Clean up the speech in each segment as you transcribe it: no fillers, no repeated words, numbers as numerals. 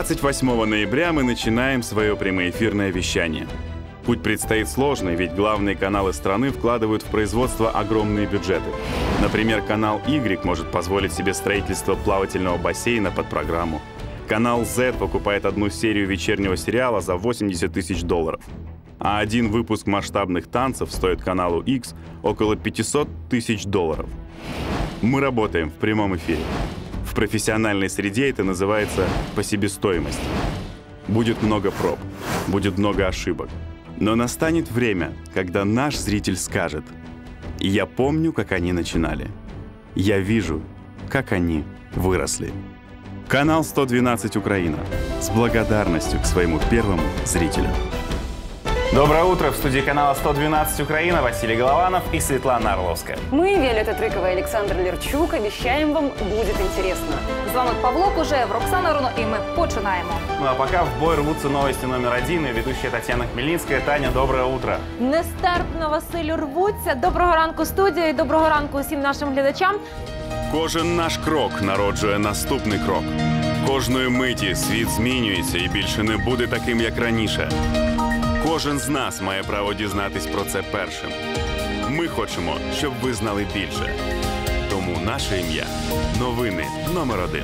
28 ноября мы начинаем свое прямоэфирное вещание. Путь предстоит сложный, ведь главные каналы страны вкладывают в производство огромные бюджеты. Например, канал Y может позволить себе строительство плавательного бассейна под программу. Канал Z покупает одну серию вечернего сериала за $80 тысяч. А один выпуск масштабных танцев стоит каналу X около $500 тысяч. Мы работаем в прямом эфире. В профессиональной среде это называется по себестоимости. Будет много проб, будет много ошибок. Но настанет время, когда наш зритель скажет: «Я помню, как они начинали. Я вижу, как они выросли». Канал 112 Украина с благодарностью к своему первому зрителю. Доброе утро! В студии канала 112 Украина Василий Голованов и Светлана Орловская. Мы, Виолетта Трыкова и Александр Лерчук, обещаем вам, будет интересно. З вами Павло Кужев, Роксана Руно, и мы починаємо. Ну а пока в бой рвутся новости номер 1 и ведущая Татьяна Хмельницкая. Таня, доброе утро! Нестерпно, Василю, рвуться. Доброго ранку, студія, і доброго ранку усім нашим глядачам. Кожен наш крок народжує наступний крок. Кожної миті світ змінюється і більше не буде таким, як раніше. Кожен з нас має право дізнатись про це першим. Ми хочемо, щоб ви знали більше. Тому наше ім'я – новини номер 1.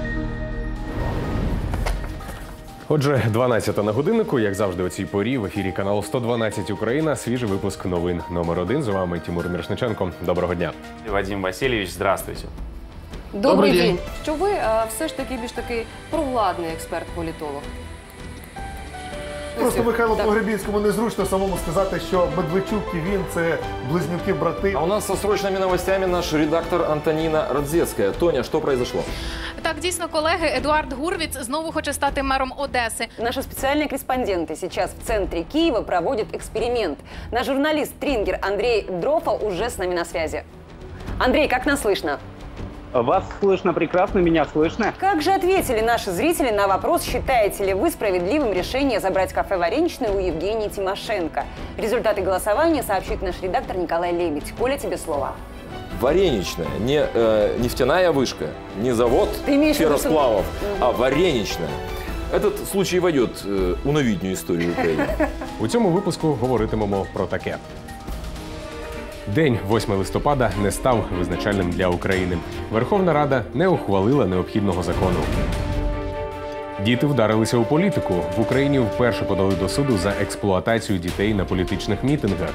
Отже, 12 на годиннику, як завжди о цій порі, в ефірі каналу 112 Україна, свіжий випуск новин номер 1. З вами Тимур Мірошниченко. Доброго дня. Вадим Васильевич, здравствуйте. Добрий день. Що ви все ж таки більш такий провладний експерт-політолог? Просто Михайлу Погребінському незручно самому сказати, що Медведчук і він – це близнюки-брати. А у нас со срочными новостями наш редактор Антоніна Радзецька. Тоня, що произошло? Так, дійсно, колеги, Едуард Гурвіц знову хоче стати мером Одеси. Наши специальные корреспонденты сейчас в центре Киева проводят эксперимент. Наш журналист Трингер Андрей Дрофа уже с нами на связи. Андрей, как нас слышно? Вас слышно прекрасно, меня слышно. Как же ответили наши зрители на вопрос, считаете ли вы справедливым решение забрать кафе «Вареничное» у Евгении Тимошенко? Результаты голосования сообщит наш редактор Николай Лебедь. Коля, тебе слово. Вареничная, не нефтяная вышка, не завод ферросплавов, а вареничная. Этот случай войдет у новітню історію України. У цьому випуску говоритимемо про таке. День 8 листопада не став визначальним для України. Верховна Рада не ухвалила необхідного закону. Діти вдарилися у політику. В Україні вперше подали до суду за експлуатацію дітей на політичних мітингах.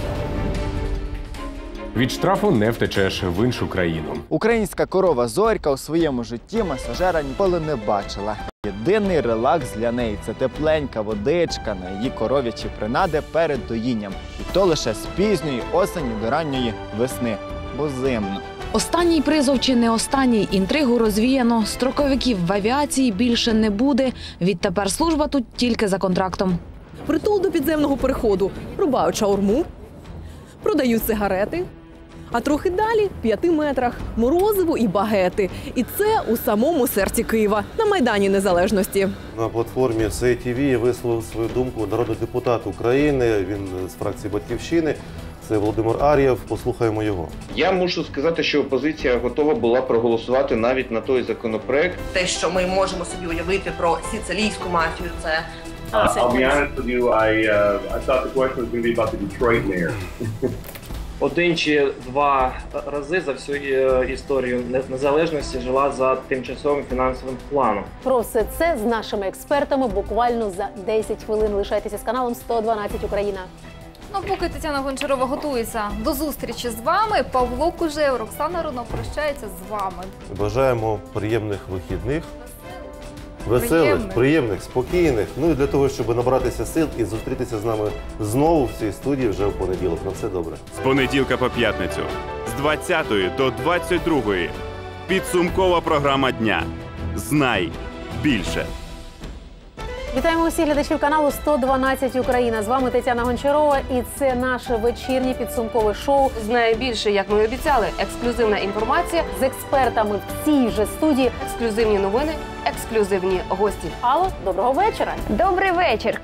Від штрафу не втечеш в іншу країну. Українська корова Зорька у своєму житті масажера ніколи не бачила. Єдиний релакс для неї – це тепленька водичка на її коров'ячі принади перед доїнням. І то лише з пізньої осені до ранньої весни, бо зимно. Останній призов чи не останній, інтригу розвіяно, строковиків в авіації більше не буде. Відтепер служба тут тільки за контрактом. Притул до підземного переходу. Рубають шаурму, продають сигарети. А трохи далі, в 5 метрах, морозиво і багети. І це у самому серці Києва, на Майдані Незалежності. На платформі СЕ-ТВ висловив свою думку народний депутат України, він з фракції «Батьківщини». Це Володимир Ар'єв. Послухаємо його. Я мушу сказати, що опозиція готова була проголосувати навіть на той законопроект. Те, що ми можемо собі уявити про сицилійську мафію, це... I'll be honest with you, I thought the question was going to be about the Detroit mayor. Один чи два рази за всю історію незалежності жила за тимчасовим фінансовим планом. Про все це з нашими експертами буквально за 10 хвилин. Лишайтеся з каналом 112 Україна. Ну, поки Тетяна Гончарова готується до зустрічі з вами, Павло Кужев, Роксана Руно прощається з вами. Бажаємо приємних вихідних. Веселих, приємних, спокійних. Ну і для того, щоб набратися сил і зустрітися з нами знову в цій студії вже в понеділок. На все добре. З понеділка по п'ятницю. З 20 до 22. Підсумкова програма дня. Знай більше. Вітаємо усіх глядачів каналу 112 Україна. З вами Тетяна Гончарова і це наше вечірнє підсумкове шоу. Знає більше, як ми обіцяли. Ексклюзивна інформація з експертами в цій же студії. Ексклюзивні новини, ексклюзивні гості. Алло, доброго вечора. Добрий вечір. Комусь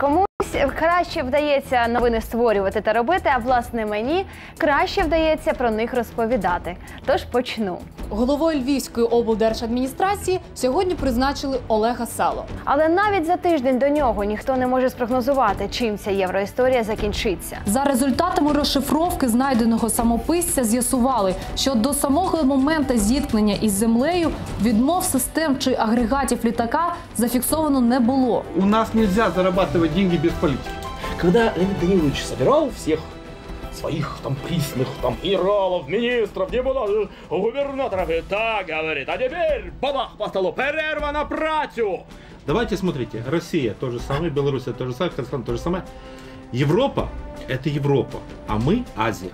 Комусь краще вдається новини створювати та робити, а власне мені краще вдається про них розповідати. Тож почну. Головою Львівської облдержадміністрації сьогодні призначили Олега Сало. Але навіть за тиждень до нього ніхто не може спрогнозувати, чим ця євроісторія закінчиться. За результатами розшифровки знайденого самописця з'ясували, що до самого моменту зіткнення із землею відмов систем чи агрегатів літака зафіксовано не було. У нас нельзя зарабатывать деньги без политики. Когда Леонид Данилович собирал всех своих там присных, там генералов, министров, депутатов, губернаторов, и так говорит, а теперь бабах по столу, перерва на працю. Давайте смотрите, Россия то же самое, Белоруссия то же самое, Казахстан то же самое. Европа – это Европа, а мы – Азия.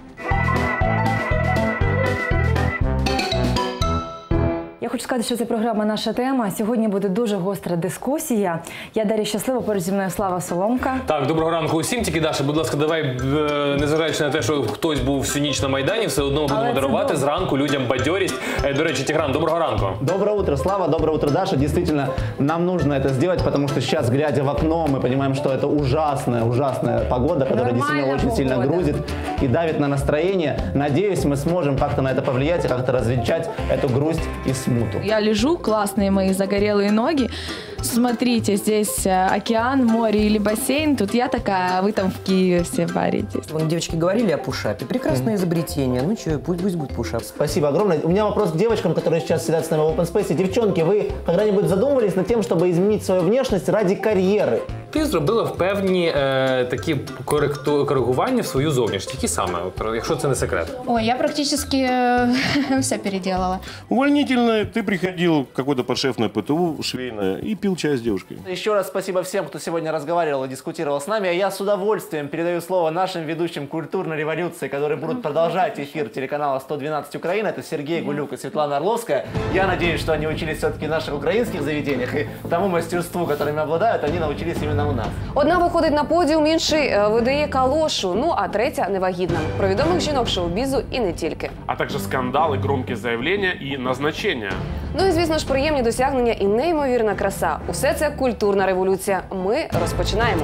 Я хочу сказати, що це програма «Наша тема». Сьогодні буде дуже гостра дискусія. Я Дар'я Щаслива, поруч зі мною Слава Соломка. Так, доброго ранку усім. Тільки, Даша, будь ласка, давай, незважаючи на те, що хтось був всю ніч на Майдані, все одно будемо дарувати зранку людям бадьорість. До речі, Тигран, доброго ранку. Доброе утро, Слава, доброе утро, Даша. Действительно, нам нужно это сделать, потому что сейчас, глядя в окно, мы понимаем, что это ужасная погода, которая действительно очень сильно грузит и давит на настроение. Надеюсь, мы сможем как-то на это повлиять и как-то развенчать эту грусть и смуту. Я лежу, классные мои загорелые ноги. Смотрите, здесь океан, море или бассейн. Тут я такая, а вы там в Киеве все варитесь. Вон девочки говорили о пушапе. Прекрасное изобретение. Ну что, пусть будет пушап. Спасибо огромное. У меня вопрос к девочкам, которые сейчас сидят с нами в Open Space. Девчонки, вы когда-нибудь задумывались над тем, чтобы изменить свою внешность ради карьеры? Ти зробила певні такі коригування в свою зовнішність. Які саме, якщо це не секрет? Ой, я практически все переделала. Увольнительное, ты приходил в какое-то подшефное ПТУ швейное и пил чай с девушкой. Еще раз спасибо всем, кто сегодня разговаривал и дискутировал с нами. А я с удовольствием передаю слово нашим ведущим культурной революции, которые будут продолжать эфир телеканала 112 Украина. Это Сергей Гулюк и Светлана Орловская. Я надеюсь, что они учились все-таки в наших украинских заведениях. И тому мастерству, которыми обладают, они научились именно у нас. Одна виходить на подіум, інший видає калошу, ну а третя невагітна. Про відомих жінок шоу-бізу і не тільки. А також скандали, громкі заявлення і назначення. Ну і, звісно ж, приємні досягнення і неймовірна краса. Усе це культурна революція. Ми розпочинаємо.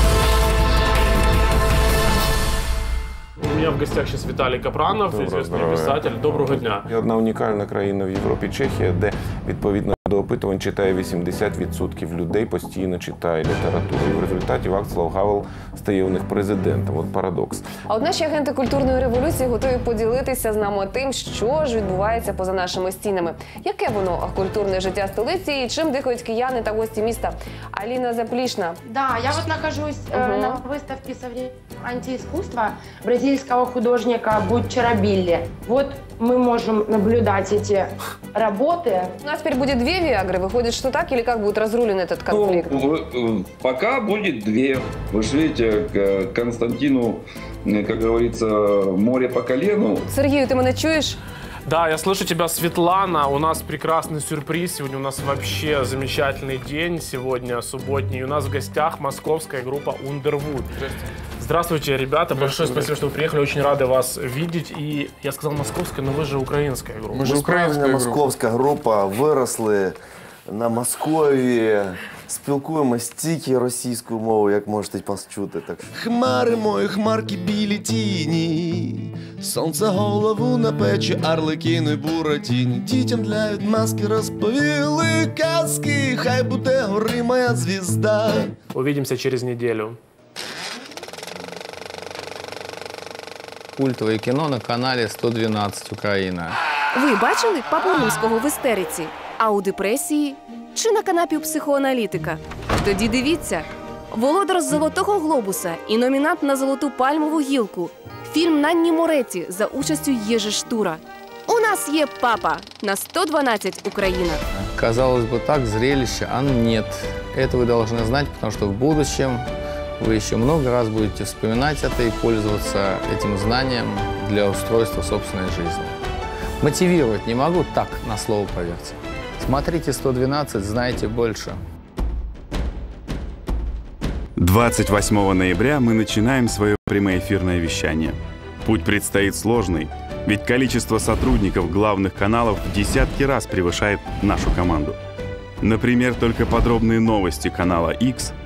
У меня в гостях сейчас Виталий Капранов, известный писатель. Доброго дня. Є одна унікальна країна в Європі, Чехія, де, відповідно до опитувань, читає 80% людей, постійно читає літературу. І в результаті Вацлав Гавел стає у них президентом. От парадокс. А от наші агенти культурної революції готові поділитися з нами тим, що ж відбувається поза нашими стінами. Яке воно культурне життя столиці і чим дихають кияни та гості міста? Аліна Заплішна. Да, я вот нахожусь на выставке современного антиискусства бразильского художника Буттчера-Билли. Вот мы можем наблюдать эти работы. У нас теперь будет две Виагры. Выходит, что так или как будет разрулен этот конфликт? Ну, пока будет две. Вы же видите, Константину, как говорится, море по колену. Сергей, ты меня чуешь? Да, я слышу тебя, Светлана. У нас прекрасный сюрприз. Сегодня у нас вообще замечательный день. Сегодня субботний. У нас в гостях московская группа Underwood. Здравствуйте, ребята. Большое спасибо, что вы приехали. Очень рады вас видеть. И я сказал московская, но вы же украинская группа. Ми ж українська московська група, виросли на Московії, спілкуємось тільки російською мовою, як можете почути. Так. Хмари мої, хмарки білі тіні, сонце голову на печі, арлекіни буратіні. Дітям для відмазки розповіли казки, хай буде гори моя звізда. Увидимся через неделю. Культове кіно на каналі 112 Україна. Ви бачили Папу Римського в істериці? А у депресії? Чи на канапі у психоаналітика? Тоді дивіться. Володар Золотого глобуса і номінант на Золоту пальмову гілку. Фільм Нанні Моретті за участю Єжи Штура. У нас є папа на 112 Україна. Казалось бы, так, зрелище, а нет. Это вы должны знать, потому что в будущем вы еще много раз будете вспоминать это и пользоваться этим знанием для устройства собственной жизни. Мотивировать не могу, так, на слово поверьте. Смотрите 112, знаете больше. 28 ноября мы начинаем свое прямоэфирное вещание. Путь предстоит сложный, ведь количество сотрудников главных каналов в десятки раз превышает нашу команду. Например, только подробные новости канала X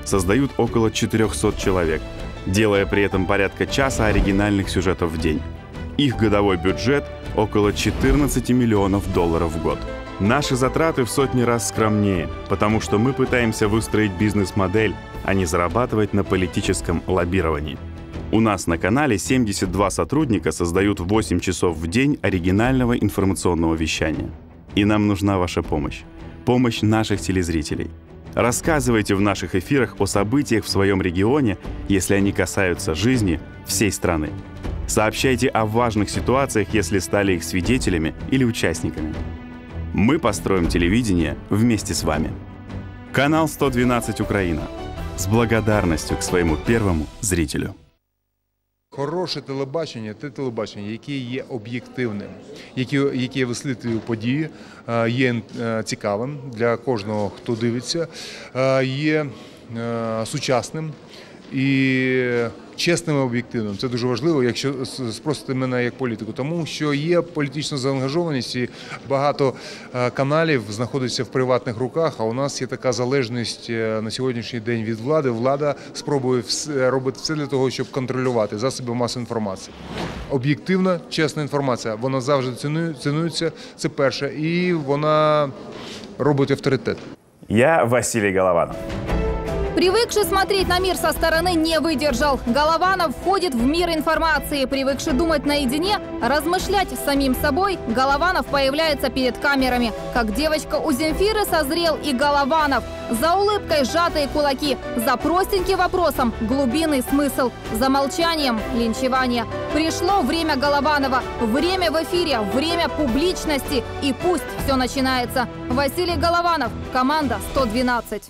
создают около 400 человек, делая при этом порядка часа оригинальных сюжетов в день. Их годовой бюджет – около 14 миллионов долларов в год. Наши затраты в сотни раз скромнее, потому что мы пытаемся выстроить бизнес-модель, а не зарабатывать на политическом лоббировании. У нас на канале 72 сотрудника создают 8 часов в день оригинального информационного вещания. И нам нужна ваша помощь. Помощь наших телезрителей. Рассказывайте в наших эфирах о событиях в своем регионе, если они касаются жизни всей страны. Сообщайте о важных ситуациях, если стали их свидетелями или участниками. Мы построим телевидение вместе с вами. Канал 112 Украина. С благодарностью к своему первому зрителю. Хороше телебачення – це телебачення, яке є об'єктивним, яке висвітлює події, є цікавим для кожного, хто дивиться, є сучасним і чесним і об'єктивним. Це дуже важливо, якщо спросите мене як політику, тому що є політична заангажованість і багато каналів знаходиться в приватних руках, а у нас є така залежність на сьогоднішній день від влади. Влада спробує робити все для того, щоб контролювати засоби масової інформації. Об'єктивна, чесна інформація, вона завжди цінується, це перше, і вона робить авторитет. Я Василий Голованов. Привыкший смотреть на мир со стороны, не выдержал. Голованов входит в мир информации. Привыкший думать наедине, размышлять с самим собой, Голованов появляется перед камерами. Как девочка у Земфиры созрел и Голованов. За улыбкой сжатые кулаки, за простеньким вопросом глубинный смысл, за молчанием линчевание. Пришло время Голованова, время в эфире, время публичности. И пусть все начинается. Василий Голованов, команда 112.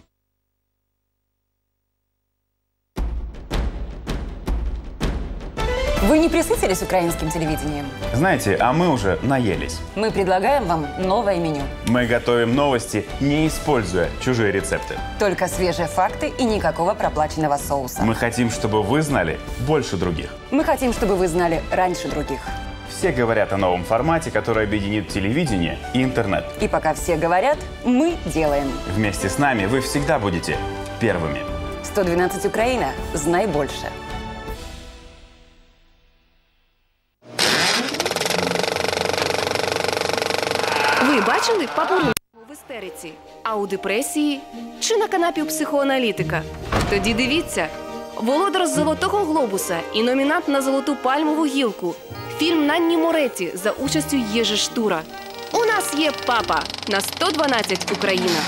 Вы не присытились украинским телевидением? Знаете, а мы уже наелись. Мы предлагаем вам новое меню. Мы готовим новости, не используя чужие рецепты. Только свежие факты и никакого проплаченного соуса. Мы хотим, чтобы вы знали больше других. Мы хотим, чтобы вы знали раньше других. Все говорят о новом формате, который объединит телевидение и интернет. И пока все говорят, мы делаем. Вместе с нами вы всегда будете первыми. 112 Украина. Знай больше. Ви бачили папу в істериці, а у депресії чи на канапі у психоаналітика? Тоді дивіться. Володар Золотого глобуса і номінант на Золоту пальмову гілку. Фільм Нанні Моретті за участю Єжи Штура. У нас є папа на 112 Україна.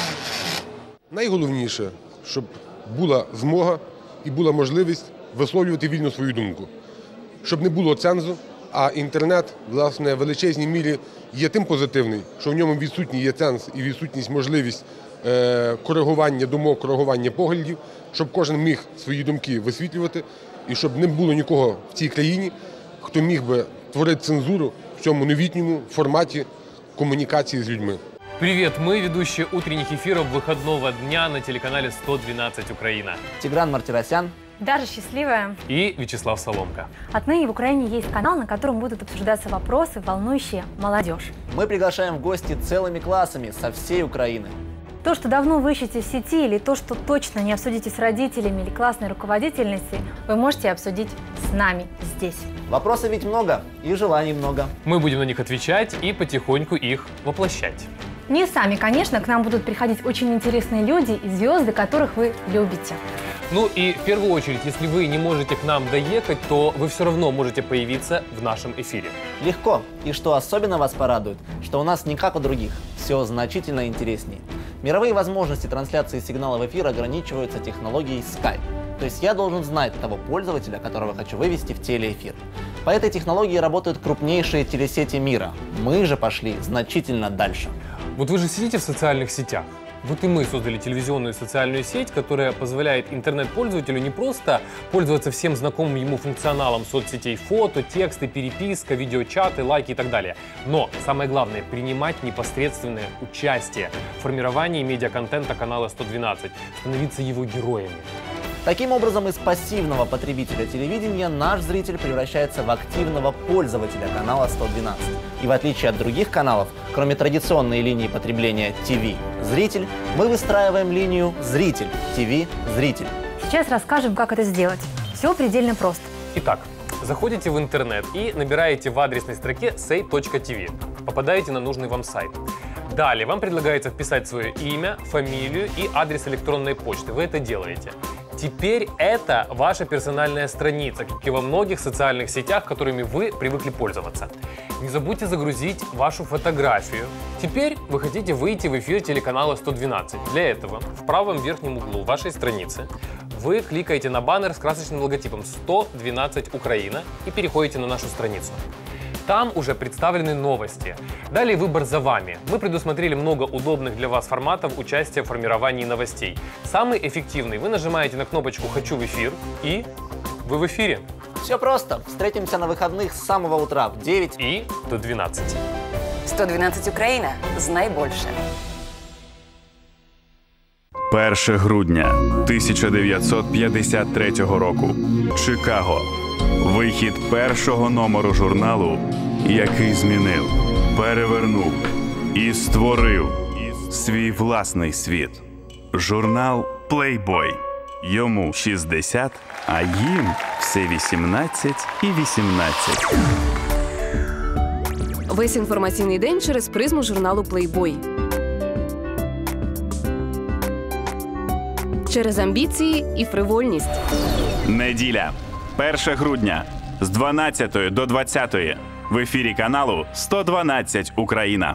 Найголовніше, щоб була змога і була можливість висловлювати вільно свою думку. Щоб не було цензу, а інтернет, власне, в величезній мірі є тим позитивний, що в ньому відсутній є ценз і відсутність можливість коригування думок, коригування поглядів, щоб кожен міг свої думки висвітлювати і щоб не було нікого в цій країні, хто міг би творити цензуру в цьому новітньому форматі комунікації з людьми. Привет, мы ведущие утренних эфиров выходного дня на телеканале 112 Украина. Тигран Мартиросян. Даша Счастливая. И Вячеслав Соломка. Отныне в Украине есть канал, на котором будут обсуждаться вопросы, волнующие молодежь. Мы приглашаем в гости целыми классами со всей Украины. То, что давно вы ищете в сети, или то, что точно не обсудите с родителями или классной руководительницей, вы можете обсудить с нами здесь. Вопросов ведь много, и желаний много. Мы будем на них отвечать и потихоньку их воплощать. Не сами, конечно, к нам будут приходить очень интересные люди и звезды, которых вы любите. Ну и в первую очередь, если вы не можете к нам доехать, то вы все равно можете появиться в нашем эфире. Легко. И что особенно вас порадует, что у нас не как у других, все значительно интереснее. Мировые возможности трансляции сигнала в эфир ограничиваются технологией Skype. То есть я должен знать того пользователя, которого хочу вывести в телеэфир. По этой технологии работают крупнейшие телесети мира. Мы же пошли значительно дальше. Вот вы же сидите в социальных сетях. Вот и мы создали телевизионную социальную сеть, которая позволяет интернет-пользователю не просто пользоваться всем знакомым ему функционалом соцсетей: фото, тексты, переписка, видеочаты, лайки и так далее. Но самое главное – принимать непосредственное участие в формировании медиаконтента канала 112, становиться его героями. Таким образом, из пассивного потребителя телевидения наш зритель превращается в активного пользователя канала 112. И в отличие от других каналов, кроме традиционной линии потребления ТВ-зритель, мы выстраиваем линию зритель-ТВ-зритель. Сейчас расскажем, как это сделать. Все предельно просто. Итак, заходите в интернет и набираете в адресной строке say.tv. Попадаете на нужный вам сайт. Далее вам предлагается вписать свое имя, фамилию и адрес электронной почты. Вы это делаете. Теперь это ваша персональная страница, как и во многих социальных сетях, которыми вы привыкли пользоваться. Не забудьте загрузить вашу фотографию. Теперь вы хотите выйти в эфир телеканала 112. Для этого в правом верхнем углу вашей страницы вы кликаете на баннер с красочным логотипом 112 Украина и переходите на нашу страницу. Там уже представлены новости. Далее выбор за вами. Мы предусмотрели много удобных для вас форматов участия в формировании новостей. Самый эффективный. Вы нажимаете на кнопочку «Хочу в эфир» и вы в эфире. Все просто. Встретимся на выходных с самого утра в 9 и до 12. 112 Україна. Знай більше. 1 грудня 1953 року. Чикаго. Вихід першого номеру журналу, який змінив, перевернув і створив свій власний світ. Журнал Playboy. Йому 60, а їм все 18 і 18. Весь інформаційний день через призму журналу Playboy. Через амбіції і фривольність. Неділя. 1 грудня з 12 до 20 в ефірі каналу 112 Україна.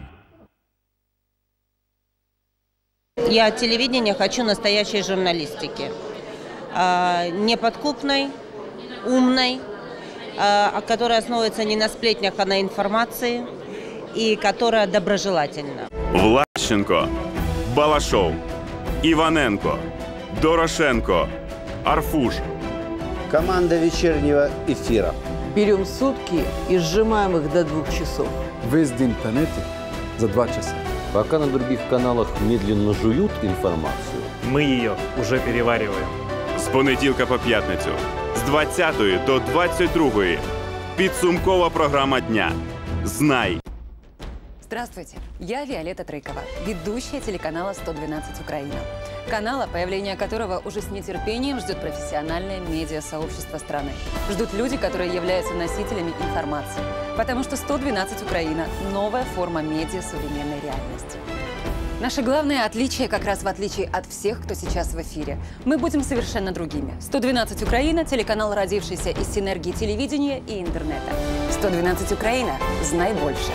Я от телевидения хочу настоящей журналистики. Неподкупной, умной, которая основывается не на сплетнях, а на информации, и которая доброжелательна. Влащенко, Балашов, Иваненко, Дорошенко, Арфуш. Команда вечернего эфира. Берем сутки и сжимаем их до 2 часов. Весь день планеты за 2 часа. Пока на других каналах медленно жуют информацию, мы ее уже перевариваем. З понеділка по п'ятницю, з 20 до 22 підсумкова програма дня. Знай. Здравствуйте, я Виолетта Трыкова, ведущая телеканала 112 Украина. Канала, появление которого уже с нетерпением ждет профессиональное медиасообщество страны. Ждут люди, которые являются носителями информации. Потому что 112 Украина – новая форма медиа современной реальности. Наше главное отличие как раз в отличие от всех, кто сейчас в эфире. Мы будем совершенно другими. 112 Украина – телеканал, родившийся из синергии телевидения и интернета. 112 Украина – знай больше.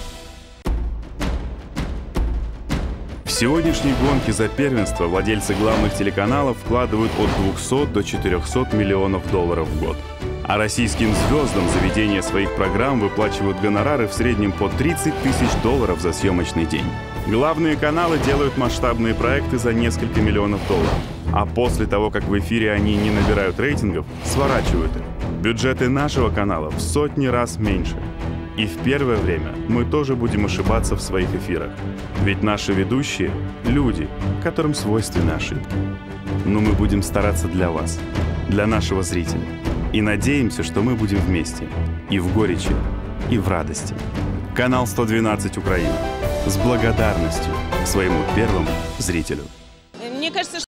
В сегодняшней гонке за первенство владельцы главных телеканалов вкладывают от 200 до 400 миллионов долларов в год. А российским звездам заведения своих программ выплачивают гонорары в среднем по 30 тысяч долларов за съемочный день. Главные каналы делают масштабные проекты за несколько миллионов долларов. А после того, как в эфире они не набирают рейтингов, сворачивают их. Бюджеты нашего канала в сотни раз меньше. И в первое время мы тоже будем ошибаться в своих эфирах. Ведь наши ведущие – люди, которым свойственны ошибки. Но мы будем стараться для вас, для нашего зрителя. И надеемся, что мы будем вместе. И в горечи, и в радости. Канал 112 Украина. С благодарностью к своему первому зрителю. Мне кажется,